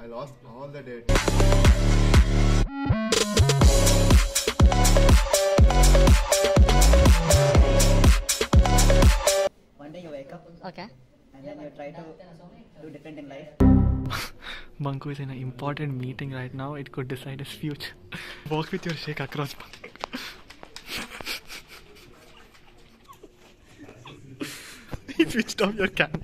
lost all the data. One day you wake up. Okay. And then you try to do different in life. Bunko is in an important meeting right now. It could decide his future. Walk with your shake across. He switched off your camera.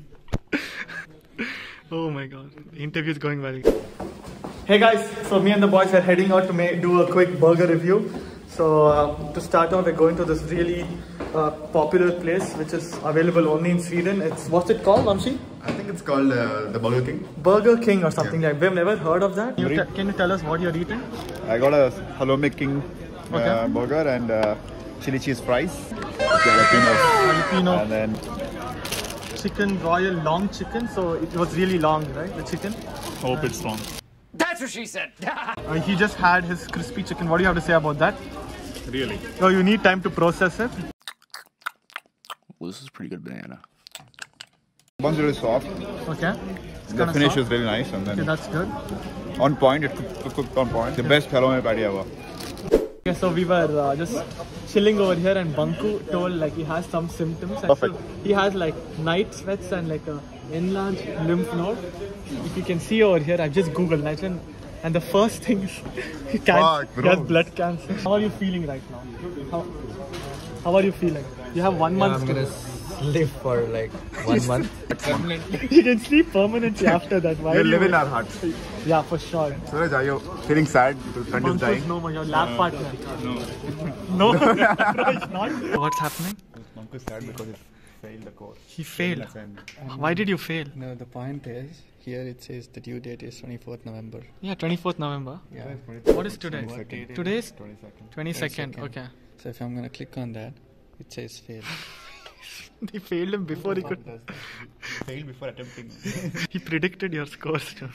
Oh my god. The interview is going well. Hey guys, so me and the boys are heading out to do a quick burger review. So to start off, we're going to this really popular place which is available only in Sweden. What's it called, Vamshi? I think it's called the Burger King. Burger King or something like that. We've never heard of that. Can you tell us what you're eating? I got a Halloumi King burger and chili cheese fries. Jalapeno. And then Chicken royal long chicken. So it was really long, right? The chicken. hope it's long. That's what she said. He just had his crispy chicken. What do you have to say about that? Really? Oh, you need time to process it. Well, this is pretty good banana. One's really soft. Okay. The finish is really nice, and then Okay, that's good. on point. It's cooked on point. The best halloumi patty ever. Okay, so we were just chilling over here, and Bunko told like he has some symptoms. Perfect. So he has like night sweats and like a enlarged lymph node. If you can see over here, I've just googled night sweat, and the first thing is he has blood cancer. How are you feeling right now? How are you feeling? You have 1 month. I'm gonna live for like 1 month. You can sleep permanently after that. Why? You live in our heart. Yeah, for sure. Suraj, are you feeling sad because friend is dying? No, your lab partner. No, it's not. What's happening? Monk is sad because he failed the course. He failed. Why did you fail? No, the point is, here it says the due date is 24th November. Yeah, 24th November. Yeah. What is today? Today is 22nd. Okay. So if I'm gonna click on that, it says fail. They failed him before he could. Failed before attempting. He predicted your scores too.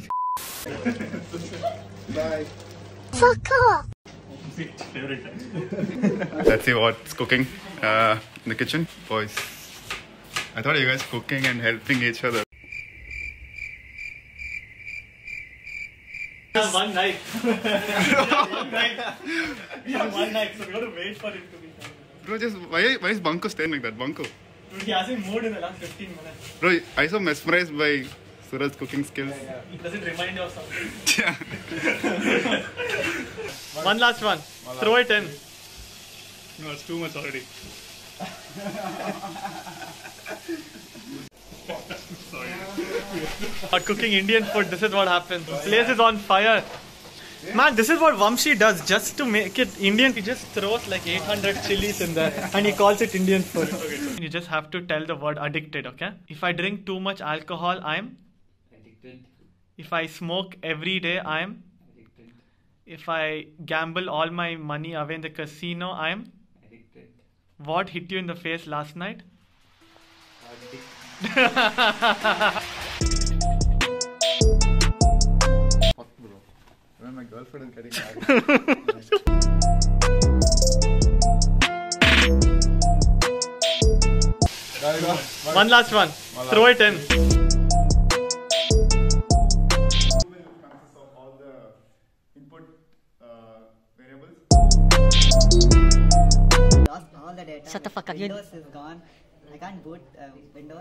Bye. Fuck off. Let's see what's cooking in the kitchen. Boys, I thought you guys cooking and helping each other. We have one night. We have one night, so we got to wait for him to be done. Bro, just why is Bunko staying like that? Bunko. Dude, he hasn't moved in the last 15 minutes. Bro, I so mesmerized by Suraj's cooking skills. Does it remind you of something? Yeah. One last one. Throw it in. No, it's too much already. Cooking Indian food, this is what happens. The place is on fire. Man, this is what Vamshi does just to make it Indian. He just throws like 800 chilies in there and he calls it Indian food. Okay. You just have to tell the word addicted, okay? If I drink too much alcohol, I'm Addicted. If I smoke every day, I'm Addicted. If I gamble all my money away in the casino, I'm Addicted. What hit you in the face last night? Fuck, bro. When my girlfriend is getting married. One last one. Throw it in. All the input variables. Lost all the data. Shut the fuck up, you- Windows is gone. I can't boot Windows.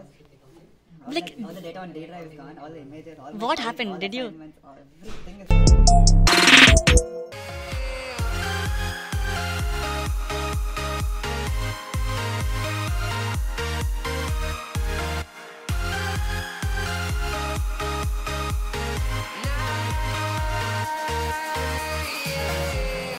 Like- All the data on D drive is gone. All the images. All What the happened? all Did you- assignments, everything is